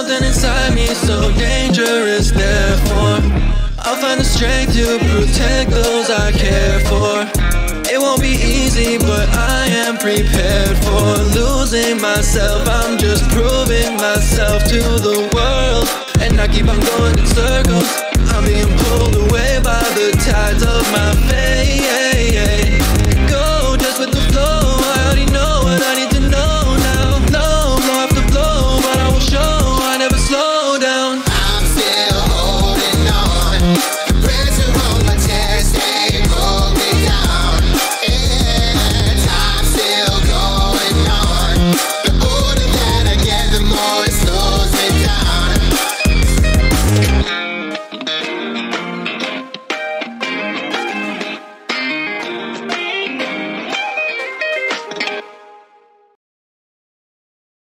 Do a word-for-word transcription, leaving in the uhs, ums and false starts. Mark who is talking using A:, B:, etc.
A: something inside me so dangerous, therefore I'll find the strength to protect those I care for. It won't be easy, but I am prepared for losing myself. I'm just proving myself to the world, and I keep on going in circles. I'm being pulled away by the tides of my